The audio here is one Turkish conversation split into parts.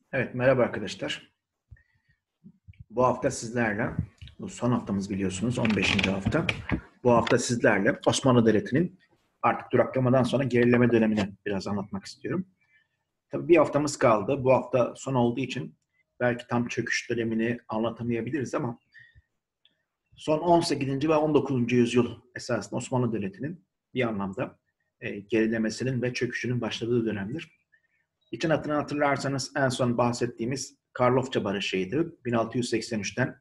Evet, merhaba arkadaşlar. Bu hafta sizlerle, bu son haftamız biliyorsunuz, 15. hafta. Bu hafta sizlerle Osmanlı Devleti'nin artık duraklamadan sonra gerileme dönemini biraz anlatmak istiyorum. Tabii bir haftamız kaldı. Bu hafta son olduğu için belki tam çöküş dönemini anlatamayabiliriz ama son 18. ve 19. yüzyıl esasında Osmanlı Devleti'nin bir anlamda gerilemesinin ve çöküşünün başladığı dönemdir. İçin hatırını hatırlarsanız en son bahsettiğimiz Karlofça Barışı'ydı. 1683'ten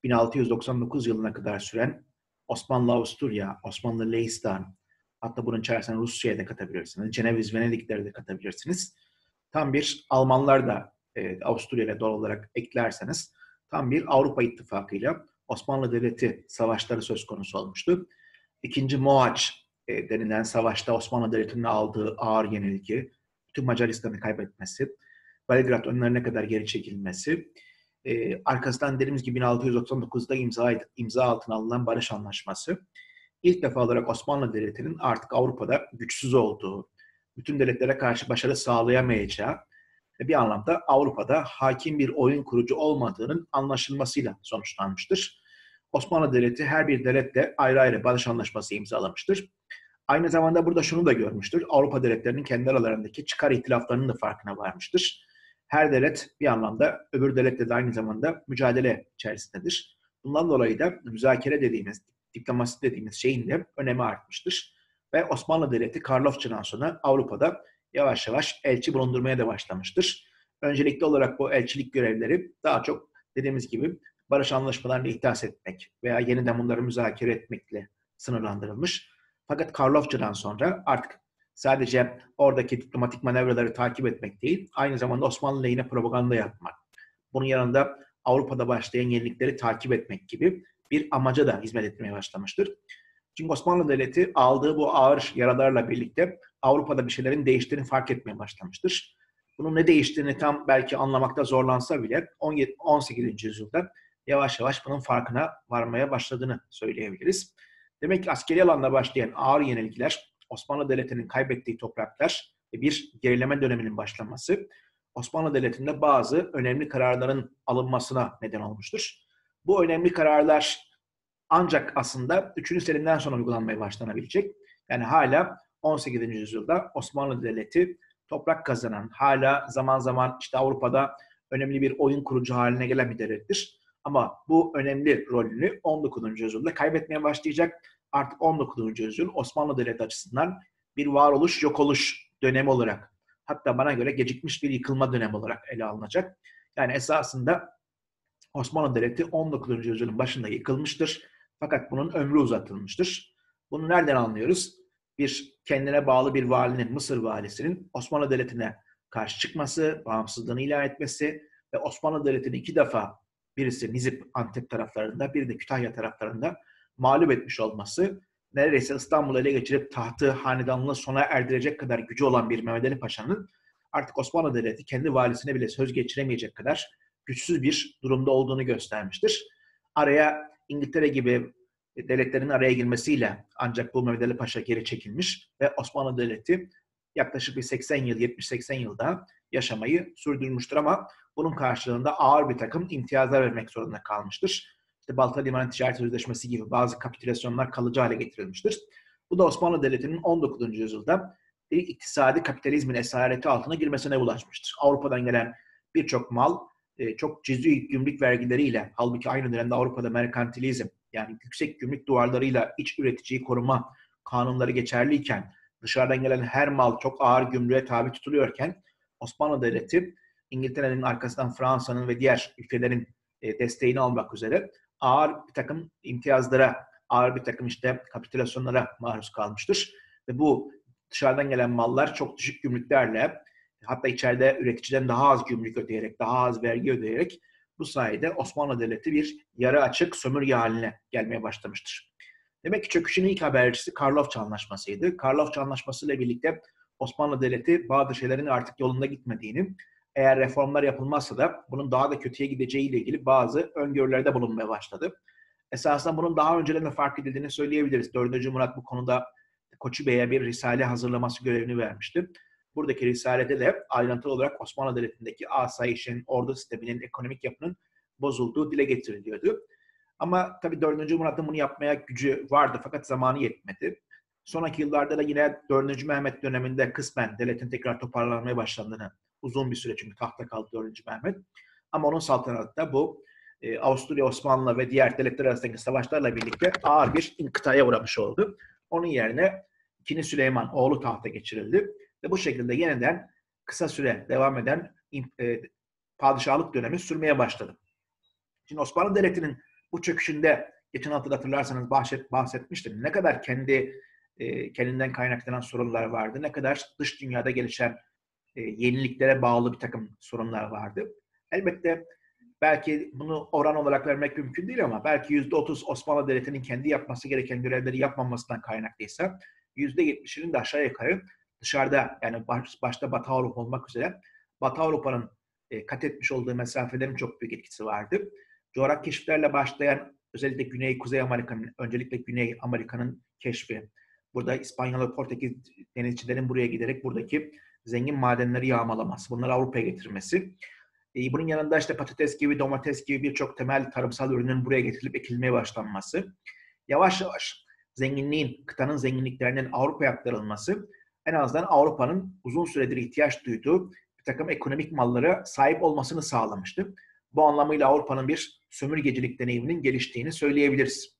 1699 yılına kadar süren Osmanlı-Avusturya, Osmanlı-Lehistan, hatta bunun içerisine Rusya'ya da katabilirsiniz. Ceneviz-Venedikleri de katabilirsiniz. Tam bir Almanlar da Avusturya ile doğal olarak eklerseniz tam bir Avrupa İttifakı'yla Osmanlı Devleti savaşları söz konusu olmuştu. İkinci Mohaç denilen savaşta Osmanlı Devleti'nin aldığı ağır yenilgi, bütün Macaristan'ı kaybetmesi, Belgrad önlerine kadar geri çekilmesi, arkasından dediğimiz gibi 1699'da imza altına alınan barış anlaşması, ilk defa olarak Osmanlı Devleti'nin artık Avrupa'da güçsüz olduğu, bütün devletlere karşı başarı sağlayamayacağı ve bir anlamda Avrupa'da hakim bir oyun kurucu olmadığının anlaşılmasıyla sonuçlanmıştır. Osmanlı Devleti her bir devletle ayrı ayrı barış anlaşması imzalamıştır. Aynı zamanda burada şunu da görmüştür. Avrupa devletlerinin kendi aralarındaki çıkar ihtilaflarının da farkına varmıştır. Her devlet bir anlamda öbür devletle de aynı zamanda mücadele içerisindedir. Bundan dolayı da müzakere dediğimiz, diplomasi dediğimiz şeyin de önemi artmıştır. Ve Osmanlı Devleti Karlofça'dan sonra Avrupa'da yavaş yavaş elçi bulundurmaya da başlamıştır. Öncelikli olarak bu elçilik görevleri daha çok dediğimiz gibi barış anlaşmalarını ihdas etmek veya yeniden bunları müzakere etmekle sınırlandırılmış. Fakat Karlofça'dan sonra artık sadece oradaki diplomatik manevraları takip etmek değil, aynı zamanda Osmanlı lehine propaganda yapmak, bunun yanında Avrupa'da başlayan yenilikleri takip etmek gibi bir amaca da hizmet etmeye başlamıştır. Çünkü Osmanlı Devleti aldığı bu ağır yaralarla birlikte Avrupa'da bir şeylerin değiştiğini fark etmeye başlamıştır. Bunun ne değiştiğini tam belki anlamakta zorlansa bile 18. yüzyılda yavaş yavaş bunun farkına varmaya başladığını söyleyebiliriz. Demek ki askeri alanda başlayan ağır yenilgiler, Osmanlı Devleti'nin kaybettiği topraklar ve bir gerileme döneminin başlaması, Osmanlı Devleti'nde bazı önemli kararların alınmasına neden olmuştur. Bu önemli kararlar ancak aslında 3. Selim'den sonra uygulanmaya başlanabilecek. Yani hala 18. yüzyılda Osmanlı Devleti toprak kazanan, hala zaman zaman işte Avrupa'da önemli bir oyun kurucu haline gelen bir devlettir. Ama bu önemli rolünü 19. yüzyılda kaybetmeye başlayacak. Artık 19. yüzyıl Osmanlı Devleti açısından bir varoluş yok oluş dönemi olarak, hatta bana göre gecikmiş bir yıkılma dönemi olarak ele alınacak. Yani esasında Osmanlı Devleti 19. yüzyılın başında yıkılmıştır. Fakat bunun ömrü uzatılmıştır. Bunu nereden anlıyoruz? Bir kendine bağlı bir valinin, Mısır valisinin Osmanlı Devleti'ne karşı çıkması, bağımsızlığını ilan etmesi ve Osmanlı Devleti'ni iki defa birisi Nizip, Antep taraflarında, biri de Kütahya taraflarında mağlup etmiş olması, neredeyse İstanbul'u ele geçirip tahtı hanedanlığı sona erdirecek kadar gücü olan bir Mehmet Ali Paşa'nın artık Osmanlı Devleti kendi valisine bile söz geçiremeyecek kadar güçsüz bir durumda olduğunu göstermiştir. Araya İngiltere gibi devletlerin araya girmesiyle ancak bu Mehmet Ali Paşa geri çekilmiş ve Osmanlı Devleti yaklaşık bir 80 yıl, 70-80 yılda yaşamayı sürdürmüştür ama bunun karşılığında ağır bir takım imtiyazlar vermek zorunda kalmıştır. İşte Balta Limanı Ticaret Sözleşmesi gibi bazı kapitülasyonlar kalıcı hale getirilmiştir. Bu da Osmanlı Devleti'nin 19. yüzyılda bir iktisadi kapitalizmin esareti altına girmesine ulaşmıştır. Avrupa'dan gelen birçok mal çok cüzi gümrük vergileriyle, halbuki aynı dönemde Avrupa'da merkantilizm, yani yüksek gümrük duvarlarıyla iç üreticiyi koruma kanunları geçerliyken, dışarıdan gelen her mal çok ağır gümrüğe tabi tutuluyorken, Osmanlı Devleti İngiltere'nin arkasından Fransa'nın ve diğer ülkelerin desteğini almak üzere ağır bir takım imtiyazlara, ağır bir takım işte kapitülasyonlara maruz kalmıştır. Ve bu dışarıdan gelen mallar çok düşük gümrüklerle, hatta içeride üreticiden daha az gümrük ödeyerek, daha az vergi ödeyerek bu sayede Osmanlı Devleti bir yarı açık sömürge haline gelmeye başlamıştır. Demek ki çöküşün ilk habercisi Karlofça Anlaşması'ydı. Karlofça Anlaşması ile birlikte Osmanlı Devleti bazı şeylerin artık yolunda gitmediğini, eğer reformlar yapılmazsa da bunun daha da kötüye gideceği ile ilgili bazı öngörülerde bulunmaya başladı. Esasında bunun daha önceden de fark edildiğini söyleyebiliriz. 4. Murat bu konuda Koçu Bey'e bir risale hazırlaması görevini vermişti. buradaki risalede de ayrıntılı olarak Osmanlı Devleti'ndeki asayişin, ordu sisteminin, ekonomik yapının bozulduğu dile getiriliyordu. Ama tabii 4. Murat'ın bunu yapmaya gücü vardı fakat zamanı yetmedi. Sonraki yıllarda da yine 4. Mehmet döneminde kısmen devletin tekrar toparlanmaya başlandığını, uzun bir süre çünkü tahtta kaldı 4. Mehmet. Ama onun saltanatında bu Avusturya, Osmanlı ve diğer devletler arasındaki savaşlarla birlikte ağır bir inkıtaya uğramış oldu. Onun yerine 2. Süleyman oğlu tahta geçirildi ve bu şekilde yeniden kısa süre devam eden padişahlık dönemi sürmeye başladı. Şimdi Osmanlı Devleti'nin bu çöküşünde geçen hafta hatırlarsanız bahsetmiştim. Ne kadar kendinden kaynaklanan sorunlar vardı, ne kadar dış dünyada gelişen yeniliklere bağlı bir takım sorunlar vardı. Elbette belki bunu oran olarak vermek mümkün değil ama belki %30 Osmanlı Devleti'nin kendi yapması gereken görevleri yapmamasından kaynaklıysa %70'inin de aşağı yukarı dışarıda, yani başta Batı Avrupa olmak üzere Batı Avrupa'nın kat etmiş olduğu mesafelerin çok büyük etkisi vardı. Coğrafi keşiflerle başlayan özellikle Güney-Kuzey Amerika'nın, öncelikle Güney Amerika'nın keşfi, burada İspanyol ve Portekiz denizcilerin buraya giderek buradaki zengin madenleri yağmalaması, bunları Avrupa'ya getirmesi. Bunun yanında işte patates gibi, domates gibi birçok temel tarımsal ürünün buraya getirilip ekilmeye başlanması. Yavaş yavaş kıtanın zenginliklerinin Avrupa'ya aktarılması, en azından Avrupa'nın uzun süredir ihtiyaç duyduğu bir takım ekonomik mallara sahip olmasını sağlamıştı. Bu anlamıyla Avrupa'nın bir sömürgecilik deneyiminin geliştiğini söyleyebiliriz.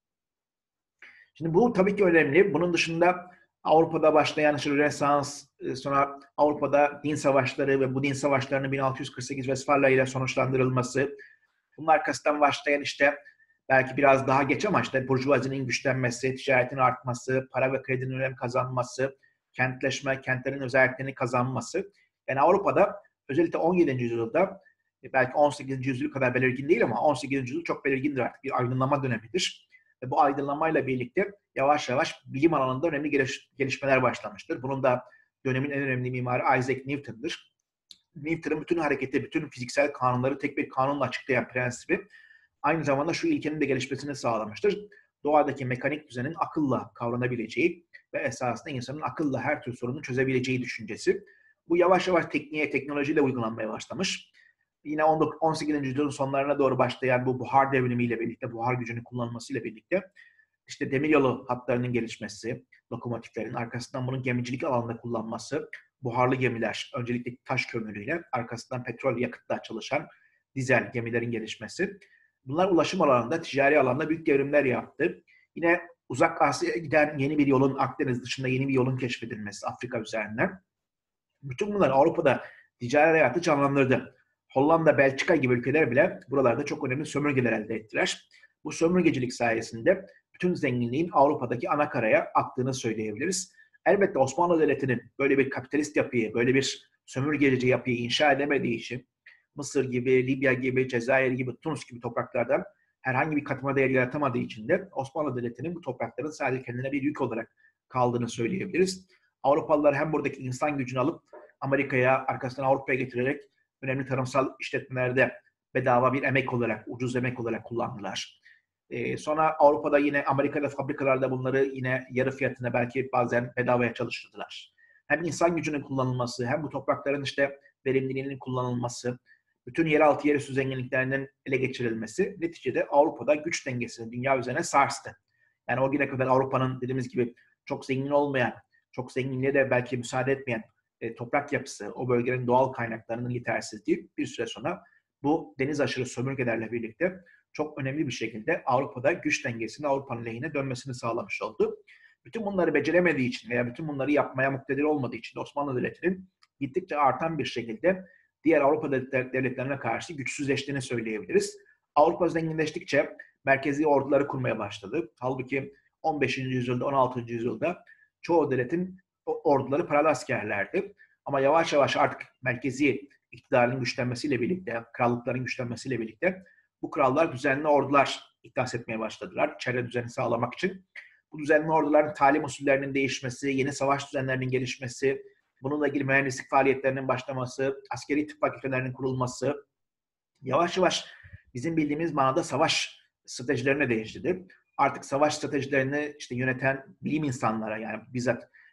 Şimdi bu tabii ki önemli. Bunun dışında Avrupa'da başlayan Rönesans, sonra Avrupa'da din savaşları ve bu din savaşlarının 1648 Westfalia ile sonuçlandırılması, bunun arkasından başlayan işte belki biraz daha geç ama işte burjuvazinin güçlenmesi, ticaretin artması, para ve kredinin önem kazanması, kentleşme, kentlerin özelliklerini kazanması. Yani Avrupa'da özellikle 17. yüzyılda belki 18. yüzyıl kadar belirgin değil ama 18. yüzyıl çok belirgindir artık. Bir aydınlanma dönemidir. Ve bu aydınlanmayla birlikte yavaş yavaş bilim alanında önemli gelişmeler başlamıştır. Bunun da dönemin en önemli mimarı Isaac Newton'dır. Newton'un bütün hareketi, bütün fiziksel kanunları tek bir kanunla açıklayan prensibi aynı zamanda şu ilkenin de gelişmesini sağlamıştır. Doğadaki mekanik düzenin akılla kavranabileceği ve esasında insanın akılla her tür sorunu çözebileceği düşüncesi. Bu yavaş yavaş tekniğe, teknolojiyle uygulanmaya başlamış. Yine 18. yüzyılın sonlarına doğru başlayan bu buhar devrimiyle birlikte, buhar gücünün kullanılmasıyla birlikte işte demiryolu hatlarının gelişmesi, lokomotiflerin arkasından bunun gemicilik alanında kullanması, buharlı gemiler, öncelikle taş kömürüyle, arkasından petrol yakıtla çalışan dizel gemilerin gelişmesi. Bunlar ulaşım alanında, ticari alanda büyük devrimler yaptı. Yine Uzak Asya'ya giden yeni bir yolun, Akdeniz dışında yeni bir yolun keşfedilmesi Afrika üzerinden. Bütün bunlar Avrupa'da ticari hayatı canlandırdı. Hollanda, Belçika gibi ülkeler bile buralarda çok önemli sömürgeler elde ettiler. Bu sömürgecilik sayesinde bütün zenginliğin Avrupa'daki ana karaya aktığını söyleyebiliriz. Elbette Osmanlı Devleti'nin böyle bir kapitalist yapıyı, böyle bir sömürgeci yapıyı inşa edemediği için Mısır gibi, Libya gibi, Cezayir gibi, Tunus gibi topraklardan herhangi bir katma değer yaratamadığı için de Osmanlı Devleti'nin bu toprakların sadece kendine bir yük olarak kaldığını söyleyebiliriz. Avrupalılar hem buradaki insan gücünü alıp Amerika'ya, arkasından Avrupa'ya getirerek önemli tarımsal işletmelerde bedava bir emek olarak, ucuz emek olarak kullandılar. Sonra Avrupa'da yine Amerika'da fabrikalarda bunları yine yarı fiyatına belki bazen bedavaya çalıştırdılar. Hem insan gücünün kullanılması, hem bu toprakların işte verimliliğinin kullanılması, bütün yeraltı yerüstü zenginliklerinin ele geçirilmesi neticede Avrupa'da güç dengesini dünya üzerine sarstı. Yani o güne kadar Avrupa'nın dediğimiz gibi çok zengin olmayan, çok zenginliğe de belki müsaade etmeyen toprak yapısı, o bölgenin doğal kaynaklarının yetersizliği bir süre sonra bu deniz aşırı sömürgelerle birlikte çok önemli bir şekilde Avrupa'da güç dengesinin Avrupa'nın lehine dönmesini sağlamış oldu. Bütün bunları beceremediği için veya bütün bunları yapmaya muktedir olmadığı için de Osmanlı Devleti'nin gittikçe artan bir şekilde diğer Avrupa devletlerine karşı güçsüzleştiğini söyleyebiliriz. Avrupa zenginleştikçe merkezi orduları kurmaya başladı. Halbuki 15. yüzyılda, 16. yüzyılda çoğu devletin orduları paralı askerlerdi. Ama yavaş yavaş artık merkezi iktidarın güçlenmesiyle birlikte, krallıkların güçlenmesiyle birlikte bu krallar düzenli ordular ihdas etmeye başladılar. Çevre düzeni sağlamak için. Bu düzenli orduların talim usullerinin değişmesi, yeni savaş düzenlerinin gelişmesi, bununla ilgili mühendislik faaliyetlerinin başlaması, askeri tıp fakültelerinin kurulması, yavaş yavaş bizim bildiğimiz manada savaş stratejilerine değişti. Artık savaş stratejilerini işte yöneten bilim insanlara, yani bizzat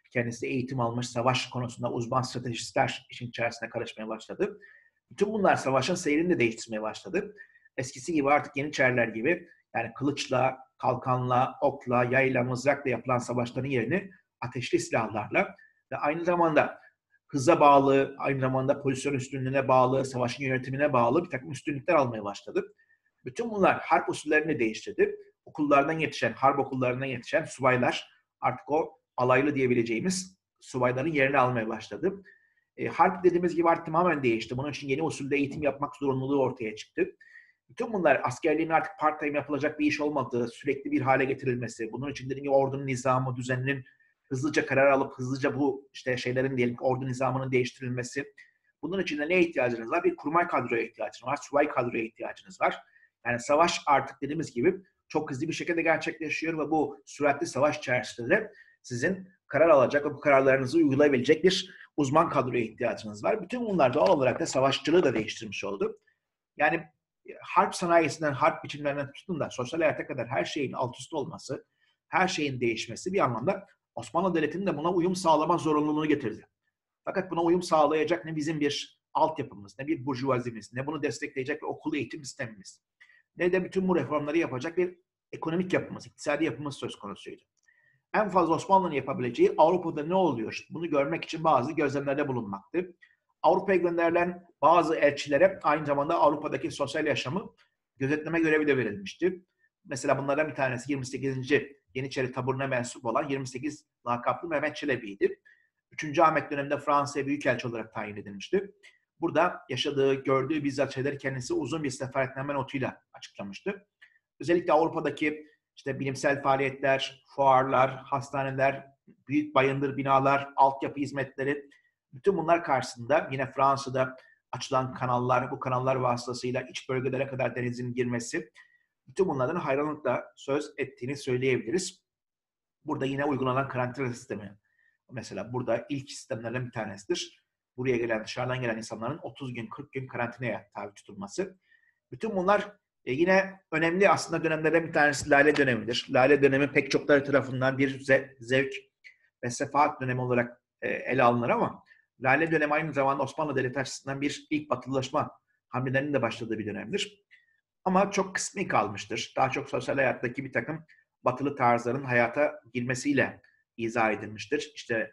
Kendisi eğitim almış, savaş konusunda uzman stratejistler işin içerisine karışmaya başladı. Bütün bunlar savaşın seyrini de değiştirmeye başladı. Eskisi gibi artık Yeniçeriler gibi yani kılıçla, kalkanla, okla, yayla, mızrakla yapılan savaşların yerini ateşli silahlarla ve aynı zamanda hıza bağlı, aynı zamanda pozisyon üstünlüğüne bağlı, savaşın yönetimine bağlı bir takım üstünlükler almaya başladı. Bütün bunlar harp usullerini değiştirdi. Okullardan yetişen, harp okullarından yetişen subaylar artık o alaylı diyebileceğimiz subayların yerini almaya başladı. Harp dediğimiz gibi artık tamamen değişti. Bunun için yeni usulde eğitim yapmak zorunluluğu ortaya çıktı. Bütün bunlar askerliğin artık part-time yapılacak bir iş olmadığı, sürekli bir hale getirilmesi, bunun için dediğim gibi ordunun nizamı, düzeninin hızlıca karar alıp hızlıca bu işte şeylerin diyelim ki ordu nizamının değiştirilmesi. Bunun için de neye ihtiyacınız var? Bir kurmay kadroya ihtiyacınız var, subay kadroya ihtiyacınız var. Yani savaş artık dediğimiz gibi çok hızlı bir şekilde gerçekleşiyor ve bu süratli savaş içerisinde sizin karar alacak ve bu kararlarınızı uygulayabilecek bir uzman kadroya ihtiyacınız var. Bütün bunlar doğal olarak da savaşçılığı da değiştirmiş oldu. Yani harp sanayisinden, harp biçimlerinden tutun da sosyal hayata kadar her şeyin alt üst olması, her şeyin değişmesi bir anlamda Osmanlı Devleti'nin de buna uyum sağlama zorunluluğunu getirdi. Fakat buna uyum sağlayacak ne bizim bir altyapımız, ne bir burjuvazimiz, ne bunu destekleyecek bir okul eğitim sistemimiz, ne de bütün bu reformları yapacak bir ekonomik yapımız, iktisadi yapımız söz konusuydu. En fazla Osmanlı'nın yapabileceği Avrupa'da ne oluyor? Bunu görmek için bazı gözlemlerde bulunmaktı. Avrupa'ya gönderilen bazı elçilere aynı zamanda Avrupa'daki sosyal yaşamı gözetleme görevi de verilmişti. Mesela bunlardan bir tanesi 28. Yeniçeri taburuna mensup olan 28 lakaplı Mehmet Çelebi'ydi. 3. Ahmet döneminde Fransa'ya büyükelçi olarak tayin edilmişti. Burada yaşadığı, gördüğü bizzat şeyleri kendisi uzun bir seferetname notuyla açıklamıştı. Özellikle Avrupa'daki işte bilimsel faaliyetler, fuarlar, hastaneler, büyük bayındır binalar, altyapı hizmetleri, bütün bunlar karşısında yine Fransa'da açılan kanallar, bu kanallar vasıtasıyla iç bölgelere kadar denizin girmesi, bütün bunlardan hayranlıkla söz ettiğini söyleyebiliriz. Burada yine uygulanan karantina sistemi, mesela burada ilk sistemlerden bir tanesidir. Buraya gelen, dışarıdan gelen insanların 30 gün, 40 gün karantinaya tabi tutulması. Bütün bunlar yine önemli aslında dönemlerden bir tanesi Lale dönemidir. Lale dönemi pek çokları tarafından bir zevk ve sefahat dönemi olarak ele alınır ama Lale dönemi aynı zamanda Osmanlı Devleti açısından bir ilk batılılaşma hamlelerinin de başladığı bir dönemdir. Ama çok kısmi kalmıştır. Daha çok sosyal hayattaki bir takım batılı tarzların hayata girmesiyle izah edilmiştir. İşte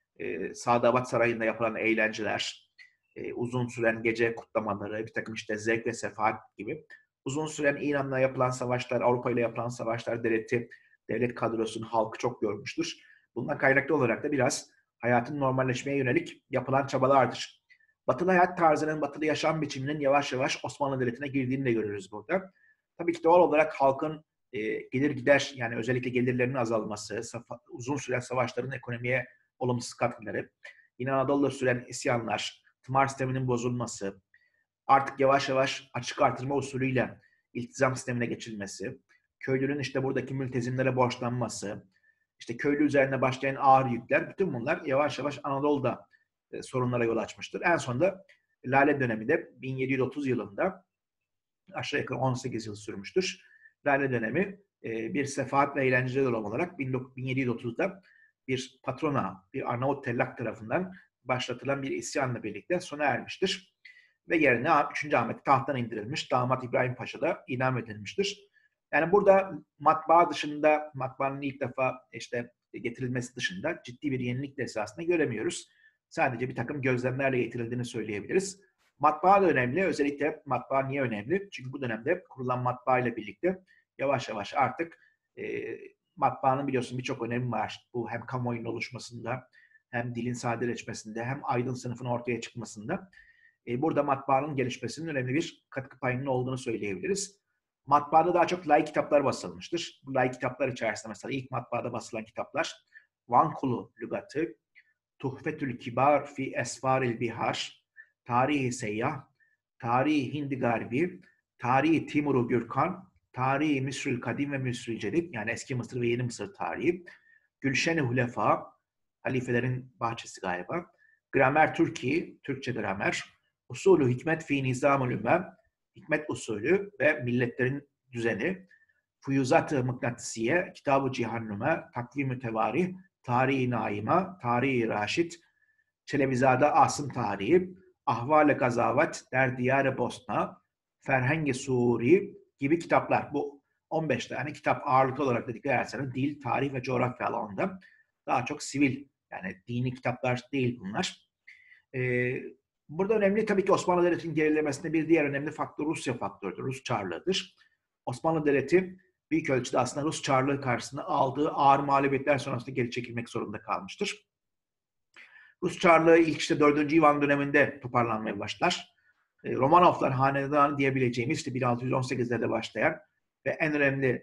Sadabat Sarayı'nda yapılan eğlenceler, uzun süren gece kutlamaları, bir takım işte zevk ve sefahat gibi. Uzun süren İran'la yapılan savaşlar, Avrupa ile yapılan savaşlar devlet kadrosunu, halkı çok görmüştür. Bundan kaynaklı olarak da biraz hayatın normalleşmeye yönelik yapılan çabalardır. Batılı hayat tarzının, batılı yaşam biçiminin yavaş yavaş Osmanlı Devleti'ne girdiğini de görürüz burada. Tabii ki doğal olarak halkın gelir gider, yani özellikle gelirlerinin azalması, uzun süren savaşların ekonomiye olumsuz katkıları, yine Anadolu'da süren isyanlar, tımar sisteminin bozulması, artık yavaş yavaş açık artırma usulüyle iltizam sistemine geçilmesi, köylünün işte buradaki mültezimlere borçlanması, işte köylü üzerine başlayan ağır yükler, bütün bunlar yavaş yavaş Anadolu'da sorunlara yol açmıştır. En sonunda Lale dönemi de 1730 yılında aşağı yukarı 18 yıl sürmüştür. Lale dönemi bir sefahat ve eğlenceli dönem olarak 1730'da bir patrona, bir Arnavut tellak tarafından başlatılan bir isyanla birlikte sona ermiştir. Ve yerine 3. Ahmet tahttan indirilmiş, damat İbrahim Paşa da idam edilmiştir. Yani burada matbaa dışında, matbaanın ilk defa işte getirilmesi dışında ciddi bir yenilik de esasında göremiyoruz. Sadece bir takım gözlemlerle getirildiğini söyleyebiliriz. Matbaa da önemli. Özellikle matbaa niye önemli? Çünkü bu dönemde kurulan matbaa ile birlikte yavaş yavaş artık matbaanın biliyorsun birçok önemi var. Bu hem kamuoyunun oluşmasında, hem dilin sadeleşmesinde, hem aydın sınıfın ortaya çıkmasında. Burada matbaanın gelişmesinin önemli bir katkı payının olduğunu söyleyebiliriz. Matbaada daha çok laik kitaplar basılmıştır. Bu laik kitaplar içerisinde mesela ilk matbaada basılan kitaplar Vankulu Lügatı, Tuhfetül Kibar fi Esfaril Bihar, Tarihi Seyyah, Tarihi Hindi Garbi, Tarihi Timur Gürkan, Tarihi Mısır'ül Kadim ve Mısır'ül Cedid, yani eski Mısır ve yeni Mısır tarihi, Gülşen-i Hulefa, halifelerin bahçesi galiba, Gramer Türkiye, Türkçe gramer, Usulü Hikmet fi Nizamül Ümmem, Hikmet usulü ve milletlerin düzeni, Fuyuzat-ı Mıknatisiye, Kitab-ı Cihannüme, Takvim-ü Tevarih, Tarihi Naima, Tarihi Raşit, Çelevizade Asım Tarihi, Ahval-i Gazavat, Der Diyar-ı Bosna, Ferheng-i Suri gibi kitaplar. Bu 15 tane kitap ağırlıklı olarak dedikleri dil, tarih ve coğrafya alanında. Daha çok sivil, yani dini kitaplar değil bunlar. Burada önemli tabii ki Osmanlı Devleti'nin gerilemesinde bir diğer önemli faktör Rusya faktörüdür, Rus Çarlığı'dır. Osmanlı Devleti büyük ölçüde aslında Rus Çarlığı karşısında aldığı ağır mağlubiyetler sonrasında geri çekilmek zorunda kalmıştır. Rus Çarlığı ilk işte 4. Ivan döneminde toparlanmaya başlar. Romanovlar Hanedanı diyebileceğimiz işte 1618'lerde başlayan ve en önemli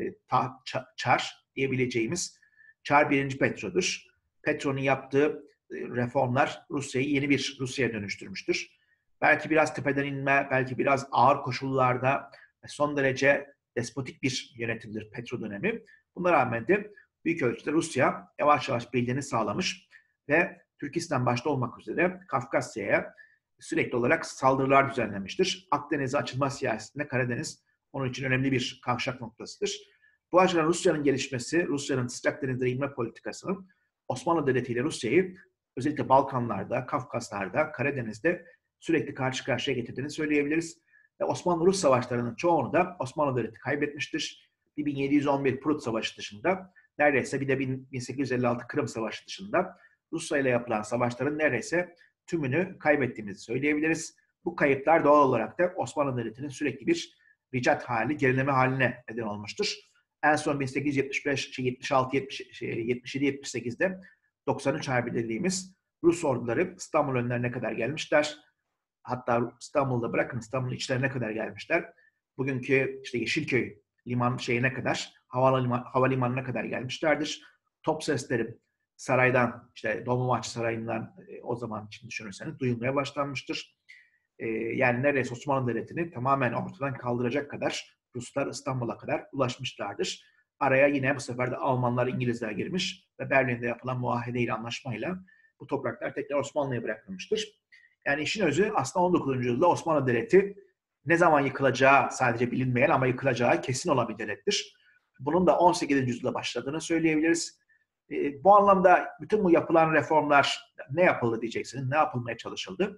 Çar diyebileceğimiz Çar 1. Petro'dur. Petro'nun yaptığı reformlar Rusya'yı yeni bir Rusya'ya dönüştürmüştür. Belki biraz tepeden inme, belki biraz ağır koşullarda son derece despotik bir yönetimdir Petro dönemi. Buna rağmen de büyük ölçüde Rusya yavaş yavaş birliğini sağlamış ve Türkistan başta olmak üzere Kafkasya'ya sürekli olarak saldırılar düzenlemiştir. Akdeniz'e açılma siyasetinde Karadeniz onun için önemli bir kavşak noktasıdır. Bu açıdan Rusya'nın gelişmesi, Rusya'nın sıcak denizlere inme politikasının Osmanlı Devleti ile Rusya'yı özellikle Balkanlarda, Kafkaslar'da, Karadeniz'de sürekli karşı karşıya getirdiğini söyleyebiliriz. Ve Osmanlı-Rus savaşlarının çoğunu da Osmanlı Devleti kaybetmiştir. Bir 1711 Prut Savaşı dışında, neredeyse bir de 1856 Kırım Savaşı dışında Rusya ile yapılan savaşların neredeyse tümünü kaybettiğimizi söyleyebiliriz. Bu kayıplar doğal olarak da Osmanlı Devleti'nin sürekli bir ricat hali, gerileme haline neden olmuştur. En son 1875, 76, 77, 78'de 93 Harbi dediğimiz Rus orduları İstanbul önlerine kadar gelmişler. Hatta İstanbul'da bırakın İstanbul'un içlerine kadar gelmişler. Bugünkü işte Yeşilköy liman şeyine kadar, havalimanına kadar gelmişlerdir. Top sesleri saraydan, işte Dolmabahçe Sarayı'ndan o zaman için düşünürseniz duyulmaya başlanmıştır. Yani neredeyse Osmanlı Devleti'ni tamamen ortadan kaldıracak kadar Ruslar İstanbul'a kadar ulaşmışlardır. Araya yine bu sefer de Almanlar, İngilizler girmiş ve Berlin'de yapılan muahedeyle, anlaşmayla bu topraklar tekrar Osmanlı'ya bırakılmıştır. Yani işin özü aslında 19. yüzyılda Osmanlı Devleti ne zaman yıkılacağı sadece bilinmeyen ama yıkılacağı kesin olan bir devlettir. Bunun da 18. yüzyılda başladığını söyleyebiliriz. Bu anlamda bütün bu yapılan reformlar ne yapıldı diyeceksiniz, ne yapılmaya çalışıldı?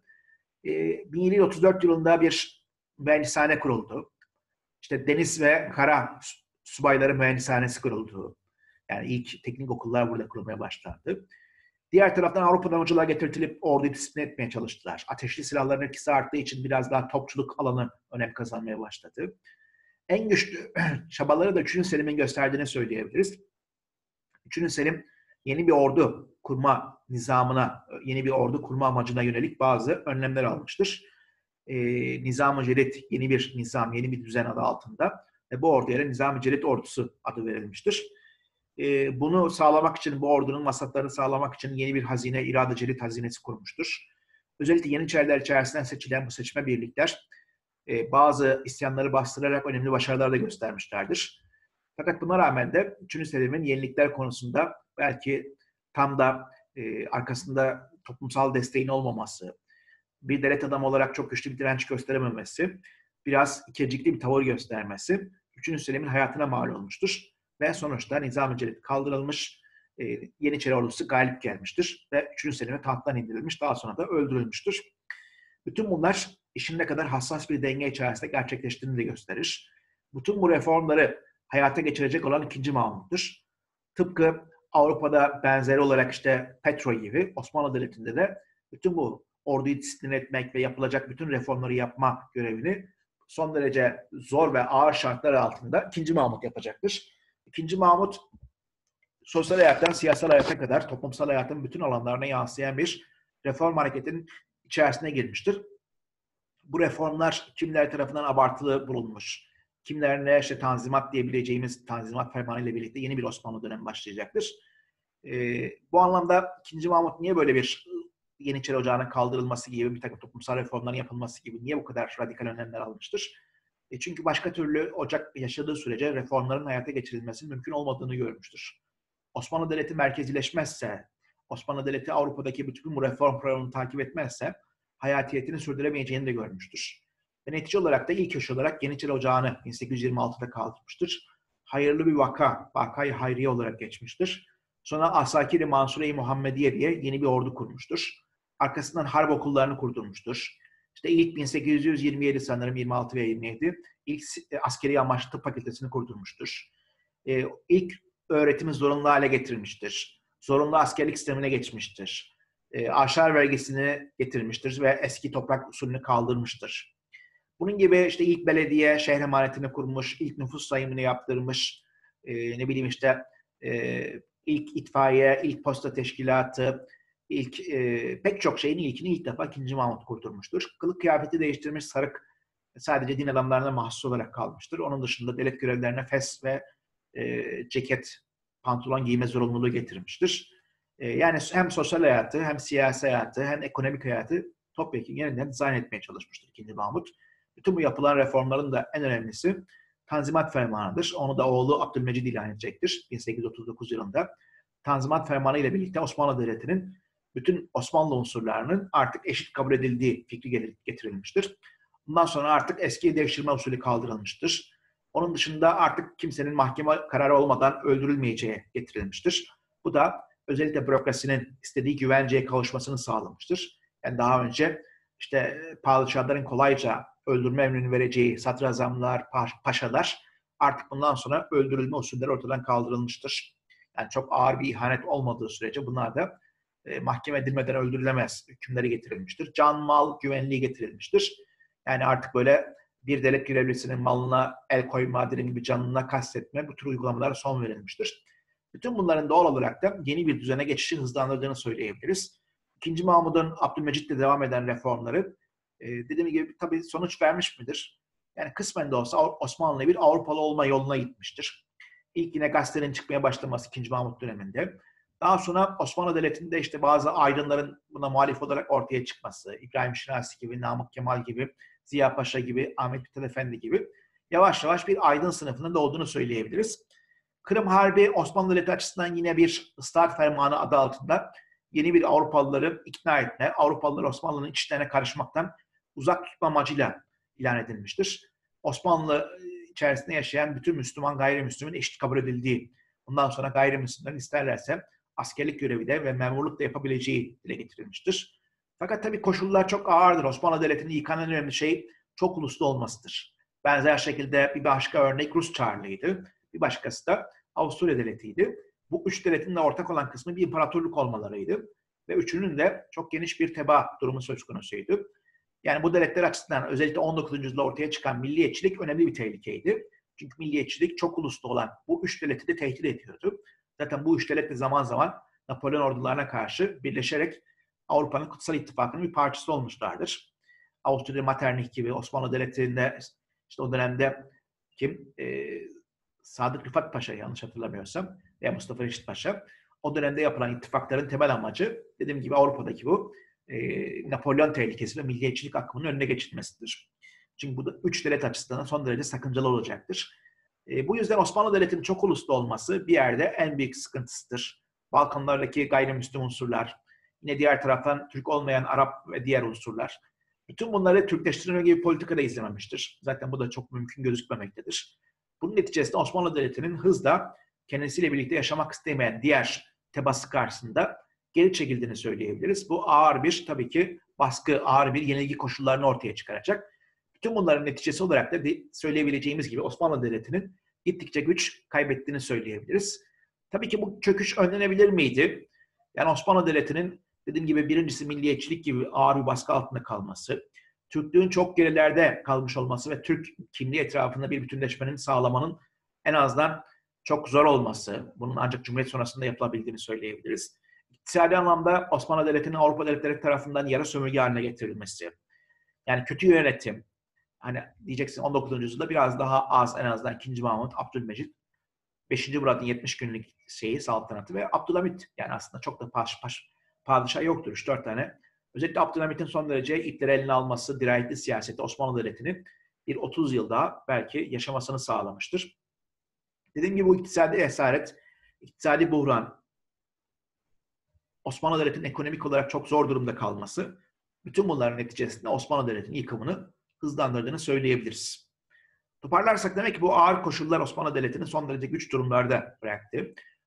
1734 yılında bir mühendishane kuruldu. İşte deniz ve kara subayları mühendishanesi kuruldu. Yani ilk teknik okullar burada kurulmaya başlandı. Diğer taraftan Avrupa'dan hocalar getirtilip orduyu disiplin etmeye çalıştılar. Ateşli silahların etkisi arttığı için biraz daha topçuluk alanı önem kazanmaya başladı. En güçlü çabaları da 3. Selim'in gösterdiğini söyleyebiliriz. 3. Selim yeni bir ordu kurma nizamına, yeni bir ordu kurma amacına yönelik bazı önlemler almıştır. Nizam-ı Celid yeni bir nizam, yeni bir düzen adı altında ve bu orduya Nizam-ı Celid ordusu adı verilmiştir. Bunu sağlamak için, bu ordunun vasatlarını sağlamak için yeni bir hazine, İrade Celid hazinesi kurmuştur. Özellikle Yeniçeriler içerisinden seçilen bu seçme birlikler bazı isyanları bastırarak önemli başarılar da göstermişlerdir. Fakat buna rağmen de 3. Selim'in yenilikler konusunda belki tam da arkasında toplumsal desteğin olmaması, bir devlet adamı olarak çok güçlü bir direnç gösterememesi, biraz ikircikli bir tavır göstermesi 3. Selim'in hayatına mal olmuştur. Ve sonuçta Nizam-ı Celid kaldırılmış, Yeniçeri ordusu galip gelmiştir ve 3. Selim'e tahttan indirilmiş, daha sonra da öldürülmüştür. Bütün bunlar işin ne kadar hassas bir denge içerisinde gerçekleştiğini de gösterir. Bütün bu reformları hayata geçirecek olan 2. Mahmut'tur. Tıpkı Avrupa'da benzeri olarak işte Petro gibi Osmanlı Devleti'nde de bütün bu orduyu disiplin etmek ve yapılacak bütün reformları yapma görevini son derece zor ve ağır şartlar altında 2. Mahmut yapacaktır. 2. Mahmut sosyal hayattan siyasal hayata kadar toplumsal hayatın bütün alanlarına yansıyan bir reform hareketinin içerisine girmiştir. Bu reformlar kimler tarafından abartılı bulunmuş, kimlerine işte Tanzimat diyebileceğimiz Tanzimat Fermanı ile birlikte yeni bir Osmanlı dönemi başlayacaktır. Bu anlamda 2. Mahmut niye böyle bir Yeniçeri Ocağı'nın kaldırılması gibi bir takım toplumsal reformların yapılması gibi niye bu kadar radikal önlemler almıştır? Çünkü başka türlü Ocak yaşadığı sürece reformların hayata geçirilmesinin mümkün olmadığını görmüştür. Osmanlı Devleti merkezileşmezse, Osmanlı Devleti Avrupa'daki bütün bu reform programını takip etmezse hayatiyetini sürdüremeyeceğini de görmüştür. Ve netice olarak da ilk iş olarak Yeniçeri Ocağı'nı 1826'da kaldırmıştır. Hayırlı bir vakayı hayriye olarak geçmiştir. Sonra Asakir-i Mansure-i Muhammediye diye yeni bir ordu kurmuştur. Arkasından harp okullarını kurdurmuştur. İşte ilk 1827 sanırım 26 veya 27 ilk askeri amaçlı tıp fakültesini kurdurmuştur. İlk öğretimi zorunlu hale getirmiştir. Zorunlu askerlik sistemine geçmiştir. Aşar vergisini getirmiştir ve eski toprak usulünü kaldırmıştır. Bunun gibi işte ilk belediye şehir emanetini kurmuş, ilk nüfus sayımını yaptırmış, ne bileyim işte ilk itfaiye, ilk posta teşkilatı, ilk pek çok şeyin ilkini ilk defa 2. Mahmut kurdurmuştur. Kılık kıyafeti değiştirmiş, sarık sadece din adamlarına mahsus olarak kalmıştır. Onun dışında devlet görevlilerine fes ve ceket, pantolon giyme zorunluluğu getirmiştir. Yani hem sosyal hayatı, hem siyasi hayatı, hem ekonomik hayatı topyekun yeniden dizayn etmeye çalışmıştır 2. Mahmut. Bütün bu yapılan reformların da en önemlisi Tanzimat Fermanı'dır. Onu da oğlu Abdülmecid ilan edecektir 1839 yılında. Tanzimat Fermanı ile birlikte Osmanlı Devleti'nin bütün Osmanlı unsurlarının artık eşit kabul edildiği fikri getirilmiştir. Bundan sonra artık eski devşirme usulü kaldırılmıştır. Onun dışında artık kimsenin mahkeme kararı olmadan öldürülmeyeceği getirilmiştir. Bu da özellikle bürokrasinin istediği güvenceye kavuşmasını sağlamıştır. Yani daha önce işte padişahların kolayca öldürme emrini vereceği sadrazamlar, paşalar artık bundan sonra öldürülme usulleri ortadan kaldırılmıştır. Yani çok ağır bir ihanet olmadığı sürece bunlar da mahkeme edilmeden öldürülemez hükümleri getirilmiştir. Can, mal, güvenliği getirilmiştir. Yani artık böyle bir devlet görevlisinin malına el koyma, dediğim gibi canına kastetme, bu tür uygulamalara son verilmiştir. Bütün bunların doğal olarak da yeni bir düzene geçişi hızlandırdığını söyleyebiliriz. 2. Mahmud'un Abdülmecit'le devam eden reformları dediğim gibi tabii sonuç vermiş midir? Yani kısmen de olsa Osmanlı'ya bir Avrupalı olma yoluna gitmiştir. İlk yine gazetelerin çıkmaya başlaması 2. Mahmut döneminde. Daha sonra Osmanlı Devleti'nde işte bazı aydınların buna muhalif olarak ortaya çıkması, İbrahim Şinasi gibi, Namık Kemal gibi, Ziya Paşa gibi, Ahmet Mithat Efendi gibi yavaş yavaş bir aydın sınıfının da olduğunu söyleyebiliriz. Kırım Harbi Osmanlı Devleti açısından yine bir ıslahat fermanı adı altında yeni bir Avrupalıları ikna etme, Avrupalıları Osmanlı'nın içlerine karışmaktan uzak tutma amacıyla ilan edilmiştir. Osmanlı içerisinde yaşayan bütün Müslüman gayrimüslimin eşit kabul edildiği, bundan sonra gayrimüslimlerin isterlerse askerlik görevi de ve memurluk da yapabileceği dile getirilmiştir. Fakat tabii koşullar çok ağırdır. Osmanlı Devleti'nin yıkan en önemli şey çok uluslu olmasıdır. Benzer şekilde bir başka örnek Rus Çarlığı'ydı. Bir başkası da Avusturya Devleti'ydi. Bu üç devletin de ortak olan kısmı bir imparatorluk olmalarıydı. Ve üçünün de çok geniş bir tebaa durumu söz konusuydu. Yani bu devletler açısından özellikle 19. yüzyılda ortaya çıkan milliyetçilik önemli bir tehlikeydi. Çünkü milliyetçilik çok uluslu olan bu üç devleti de tehdit ediyordu. Zaten bu üç devlet de zaman zaman Napolyon ordularına karşı birleşerek Avrupa'nın Kutsal İttifakı'nın bir parçası olmuşlardır. Avusturya Metternich gibi Osmanlı Devleti'nde işte o dönemde Sadık Rıfat Paşa yanlış hatırlamıyorsam veya Mustafa Reşit Paşa o dönemde yapılan ittifakların temel amacı dediğim gibi Avrupa'daki bu Napolyon tehlikesi ve milliyetçilik akımının önüne geçilmesidir. Çünkü bu da üç devlet açısından son derece sakıncalı olacaktır. Bu yüzden Osmanlı Devleti'nin çok uluslu olması bir yerde en büyük sıkıntısıdır. Balkanlardaki gayrimüslim unsurlar, yine diğer taraftan Türk olmayan Arap ve diğer unsurlar. Bütün bunları Türkleştirme gibi politika da izlememiştir. Zaten bu da çok mümkün gözükmemektedir. Bunun neticesinde Osmanlı Devleti'nin hızla kendisiyle birlikte yaşamak istemeyen diğer tebaası karşısında geri çekildiğini söyleyebiliriz. Bu ağır bir tabii ki baskı, ağır bir yenilgi koşullarını ortaya çıkaracak. Bütün bunların neticesi olarak da söyleyebileceğimiz gibi Osmanlı Devleti'nin gittikçe güç kaybettiğini söyleyebiliriz. Tabii ki bu çöküş önlenebilir miydi? Yani Osmanlı Devleti'nin dediğim gibi birincisi milliyetçilik gibi ağır bir baskı altında kalması, Türklüğün çok gerilerde kalmış olması ve Türk kimliği etrafında bir bütünleşmenin sağlamanın en azından çok zor olması, bunun ancak Cumhuriyet sonrasında yapılabildiğini söyleyebiliriz. İktisadi anlamda Osmanlı Devleti'nin Avrupa devletleri tarafından yarı sömürge haline getirilmesi, yani kötü yönetim, hani diyeceksin 19. yüzyılda biraz daha az en azından 2. Mahmut, Abdülmecid, 5. Murad'ın 70 günlük saltanatı ve Abdülhamit, yani aslında çok da padişah yoktur. 3-4 tane. Özellikle Abdülhamit'in son derece ipleri eline alması, dirayetli siyaseti Osmanlı Devleti'nin bir 30 yıl daha belki yaşamasını sağlamıştır. Dediğim gibi bu iktisadi esaret, iktisadi buhran, Osmanlı Devleti'nin ekonomik olarak çok zor durumda kalması, bütün bunların neticesinde Osmanlı Devleti'nin yıkımını hızlandırdığını söyleyebiliriz. Toparlarsak demek ki bu ağır koşullar Osmanlı Devleti'ni son derece güç durumlarda bıraktı.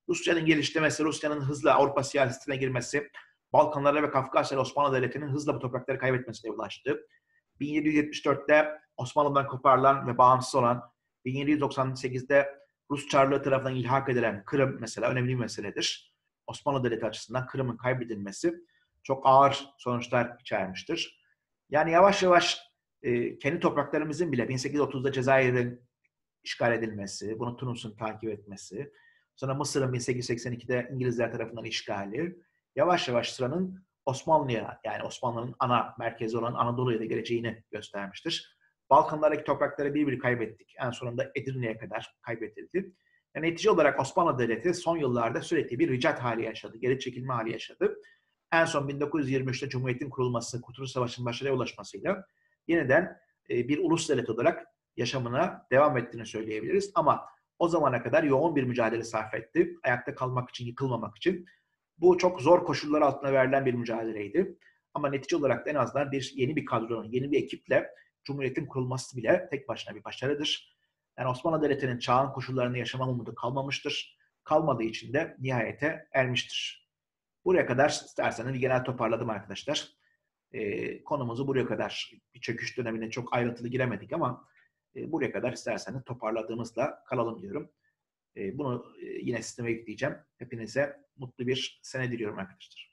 Rusya'nın gelişmesi, Rusya'nın hızla Avrupa siyasetine girmesi, Balkanlara ve Kafkasya Osmanlı Devleti'nin hızla bu toprakları kaybetmesine ulaştı. 1774'te Osmanlı'dan koparılan ve bağımsız olan, 1798'de Rus Çarlığı tarafından ilhak edilen Kırım mesela önemli bir meseledir. Osmanlı Devleti açısından Kırım'ın kaybedilmesi çok ağır sonuçlar içermiştir. Yani yavaş yavaş kendi topraklarımızın bile 1830'da Cezayir'in işgal edilmesi, bunu Tunus'un takip etmesi, sonra Mısır'ın 1882'de İngilizler tarafından işgali, yavaş yavaş sıranın Osmanlı'ya, yani Osmanlı'nın ana merkezi olan Anadolu'ya da geleceğini göstermiştir. Balkanlardaki toprakları bir kaybettik. En sonunda Edirne'ye kadar kaybedildi. Yani netice olarak Osmanlı Devleti son yıllarda sürekli bir ricat hali yaşadı, geri çekilme hali yaşadı. En son 1923'te Cumhuriyet'in kurulması, Kurtuluş Savaşı'nın başarıya ulaşmasıyla yeniden bir ulus devlet olarak yaşamına devam ettiğini söyleyebiliriz. Ama o zamana kadar yoğun bir mücadele sarf etti. Ayakta kalmak için, yıkılmamak için. Bu çok zor koşullar altında verilen bir mücadeleydi. Ama netice olarak da en azından yeni bir kadronun, yeni bir ekiple Cumhuriyet'in kurulması bile tek başına bir başarıdır. Yani Osmanlı Devleti'nin çağın koşullarını yaşama umudu kalmamıştır. Kalmadığı için de nihayete ermiştir. Buraya kadar isterseniz bir genel toparladım arkadaşlar. Konumuzu buraya kadar, bir çöküş dönemine çok ayrıntılı giremedik ama buraya kadar isterseniz toparladığımızla kalalım diyorum. Bunu yine sisteme yükleyeceğim. Hepinize mutlu bir sene diliyorum arkadaşlar.